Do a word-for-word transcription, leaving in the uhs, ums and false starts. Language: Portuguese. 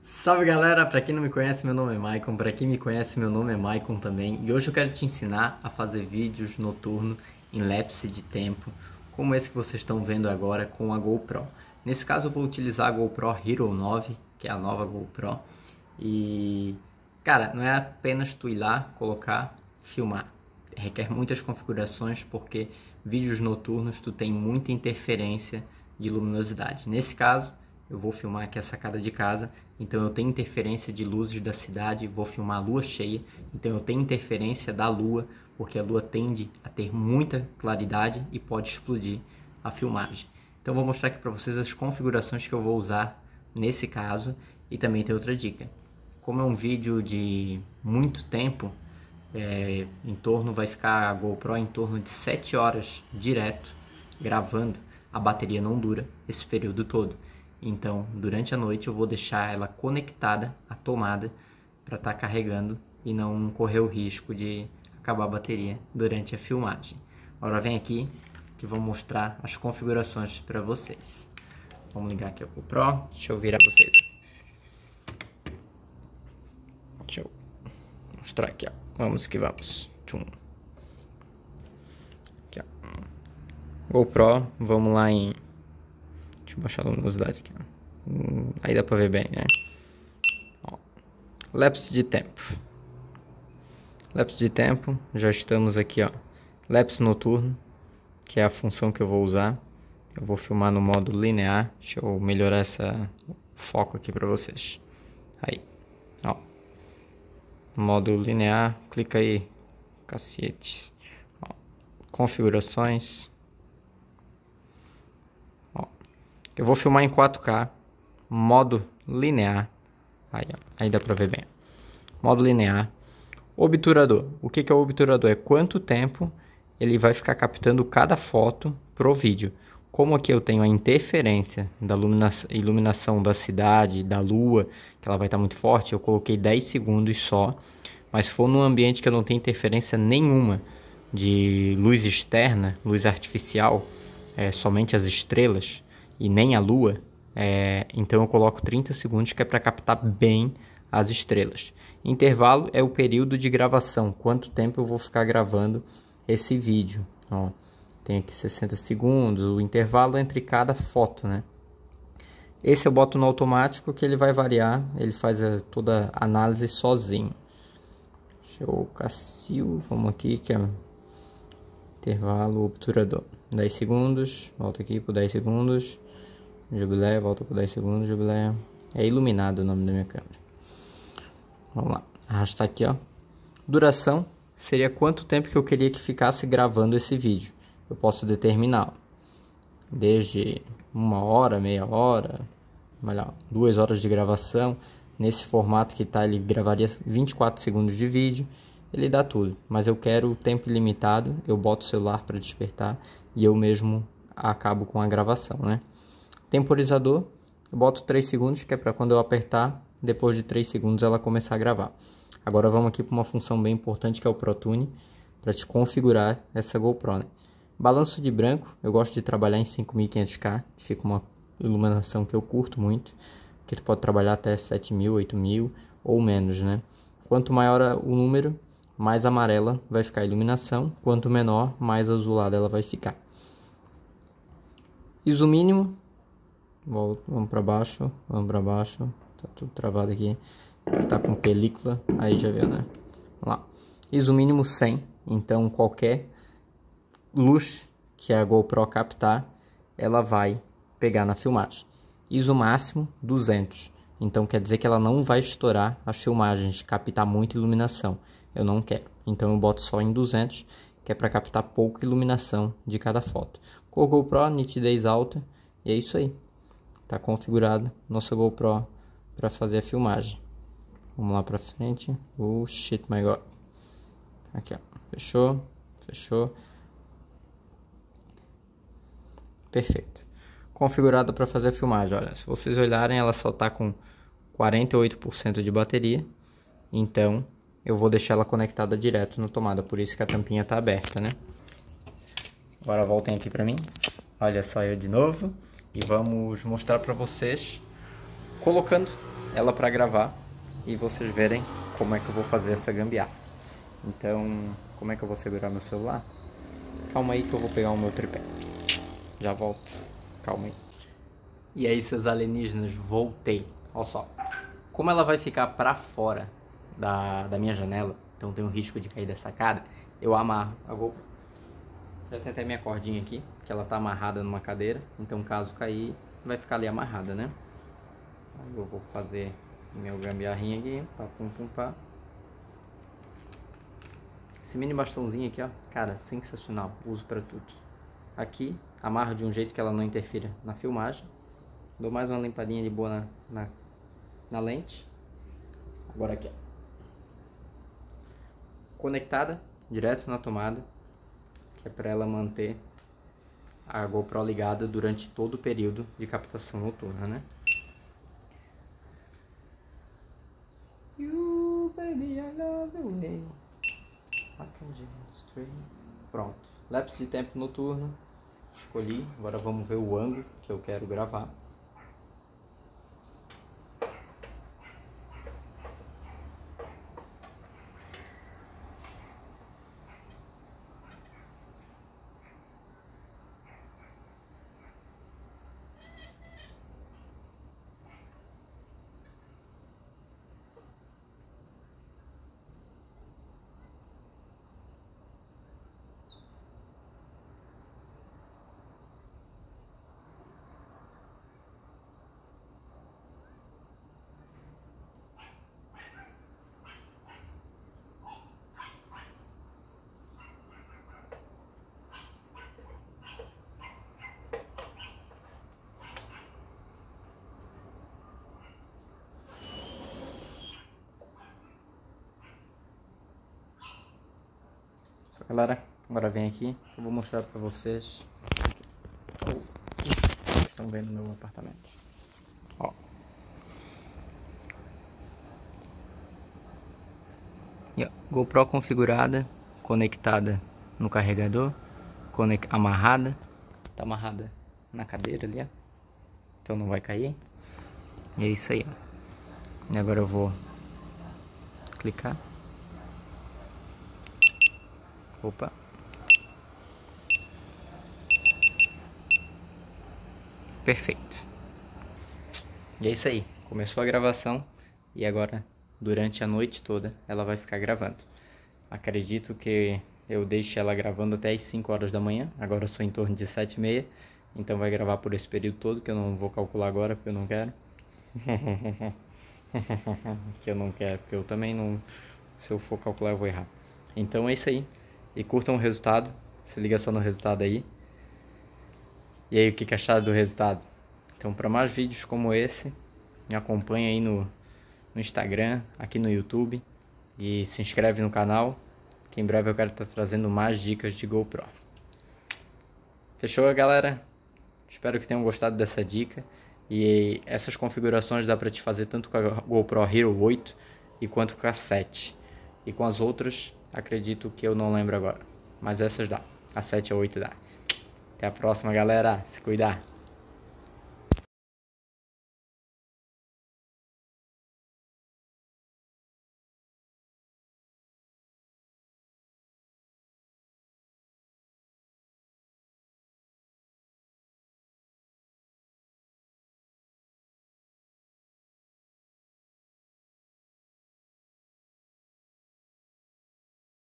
Salve galera, pra quem não me conhece, meu nome é Maicon, pra quem me conhece, meu nome é Maicon também, e hoje eu quero te ensinar a fazer vídeos noturno em lapse de tempo, como esse que vocês estão vendo agora com a GoPro. Nesse caso eu vou utilizar a GoPro Hero nove, que é a nova GoPro, e cara, não é apenas tu ir lá, colocar, filmar, requer muitas configurações porque vídeos noturnos tu tem muita interferência de luminosidade. Nesse caso, eu vou filmar aqui a sacada de casa, então eu tenho interferência de luzes da cidade, vou filmar a lua cheia, então eu tenho interferência da lua, porque a lua tende a ter muita claridade e pode explodir a filmagem. Então eu vou mostrar aqui para vocês as configurações que eu vou usar nesse caso, e também tem outra dica. Como é um vídeo de muito tempo, é, em torno, vai ficar a GoPro em torno de sete horas direto gravando, a bateria não dura esse período todo. Então, durante a noite eu vou deixar ela conectada à tomada para estar tá carregando e não correr o risco de acabar a bateria durante a filmagem. Agora vem aqui que vou mostrar as configurações para vocês. Vamos ligar aqui a GoPro, deixa eu virar vocês. Deixa eu mostrar aqui, ó. Vamos que vamos. Tchum. Aqui, ó. GoPro, vamos lá em... Deixa eu baixar a luminosidade aqui, ó. Hum, aí dá pra ver bem, né? Ó. Lapse de tempo. Lapse de tempo, já estamos aqui, ó. Lapse noturno, que é a função que eu vou usar. Eu vou filmar no modo linear. Deixa eu melhorar essa foco aqui pra vocês. Aí, ó. Modo linear, clica aí, cacete. Ó. Configurações. Eu vou filmar em quatro K, modo linear, aí, ó, aí dá pra ver bem. Modo linear. Obturador. O que que é o obturador? É quanto tempo ele vai ficar captando cada foto pro vídeo. Como aqui eu tenho a interferência da iluminação da cidade, da lua, que ela vai estar muito forte, eu coloquei dez segundos só. Mas se for num ambiente que eu não tenho interferência nenhuma de luz externa, luz artificial, é, somente as estrelas, e nem a lua, é, então eu coloco trinta segundos, que é para captar bem as estrelas. Intervalo é o período de gravação, quanto tempo eu vou ficar gravando esse vídeo. Ó, tem aqui sessenta segundos, o intervalo entre cada foto, né? Esse eu boto no automático, que ele vai variar, ele faz a, toda a análise sozinho. Deixa eu Cassil, vamos aqui, que é intervalo obturador. dez segundos, volta aqui por dez segundos. Jubileia, volta por dez segundos, Jubileia. É iluminado o nome da minha câmera. Vamos lá, arrastar aqui, ó. Duração seria quanto tempo que eu queria que ficasse gravando esse vídeo. Eu posso determinar, ó, desde uma hora, meia hora, olha, duas horas de gravação. Nesse formato que tá, ele gravaria vinte e quatro segundos de vídeo. Ele dá tudo, mas eu quero o tempo ilimitado. Eu boto o celular para despertar e eu mesmo acabo com a gravação, né? Temporizador, eu boto três segundos, que é para quando eu apertar, depois de três segundos ela começar a gravar. Agora vamos aqui para uma função bem importante, que é o ProTune, para te configurar essa GoPro, né? Balanço de branco, eu gosto de trabalhar em cinco mil e quinhentos K, fica uma iluminação que eu curto muito, que tu pode trabalhar até sete mil, oito mil ou menos, né? Quanto maior o número, mais amarela vai ficar a iluminação, quanto menor, mais azulada ela vai ficar. I S O mínimo, volta, vamos para baixo, vamos para baixo, tá tudo travado aqui, tá com película, aí já viu, né? Vamos lá. I S O mínimo cem, então qualquer luz que a GoPro captar, ela vai pegar na filmagem. I S O máximo duzentos, então quer dizer que ela não vai estourar as filmagens, captar muita iluminação. Eu não quero, então eu boto só em duzentos, que é para captar pouca iluminação de cada foto. Com a GoPro, nitidez alta, e é isso aí. Tá configurado nossa GoPro para fazer a filmagem. Vamos lá para frente. Oh shit, my god. Aqui, ó. Fechou, fechou. Perfeito. Configurada para fazer a filmagem. Olha, se vocês olharem, ela só tá com quarenta e oito por cento de bateria. Então, eu vou deixar ela conectada direto na tomada, por isso que a tampinha tá aberta, né? Agora voltem aqui para mim. Olha só eu de novo. E vamos mostrar para vocês colocando ela para gravar e vocês verem como é que eu vou fazer essa gambiarra. Então, como é que eu vou segurar meu celular? Calma aí que eu vou pegar o meu tripé. Já volto. Calma aí. E aí, seus alienígenas, voltei. Olha só. Como ela vai ficar pra fora da, da minha janela, então tem o risco de cair da sacada, eu amarro a GoPro. Já tem até minha cordinha aqui, que ela tá amarrada numa cadeira. Então, caso cair, vai ficar ali amarrada, né? Aí eu vou fazer meu gambiarrinho aqui. Pá, pum, pum, pá. Esse mini bastãozinho aqui, ó, cara, sensacional, uso pra tudo. Aqui, amarro de um jeito que ela não interfira na filmagem. Dou mais uma limpadinha de boa na, na, na lente. Agora aqui, ó. Conectada, direto na tomada, que é pra ela manter a GoPro ligada durante todo o período de captação noturna, né? You, baby, I love the way. Pronto, lapso de tempo noturno, escolhi, agora vamos ver o ângulo que eu quero gravar. Galera, agora vem aqui, eu vou mostrar pra vocês. Vocês estão vendo meu apartamento. Ó. E, ó, GoPro configurada, conectada no carregador, conect... amarrada. Tá amarrada na cadeira ali, ó. Então não vai cair. E é isso aí, ó. E agora eu vou clicar. Opa. Perfeito. E é isso aí. Começou a gravação e agora, durante a noite toda, ela vai ficar gravando. Acredito que eu deixe ela gravando até as cinco horas da manhã. Agora eu sou em torno de sete e meia. Então vai gravar por esse período todo, que eu não vou calcular agora, porque eu não quero. Que eu não quero, porque eu também não... Se eu for calcular, eu vou errar. Então é isso aí. E curtam o resultado, se liga só no resultado aí. E aí, o que, que acharam do resultado? Então, para mais vídeos como esse, me acompanha aí no, no Instagram, aqui no YouTube. E se inscreve no canal, que em breve eu quero estar trazendo mais dicas de GoPro. Fechou, galera? Espero que tenham gostado dessa dica. E essas configurações dá para te fazer tanto com a GoPro Hero oito e quanto com a sete. E com as outras, acredito que eu não lembro agora. Mas essas dá. A sete e a oito dá. Até a próxima, galera. Se cuidar.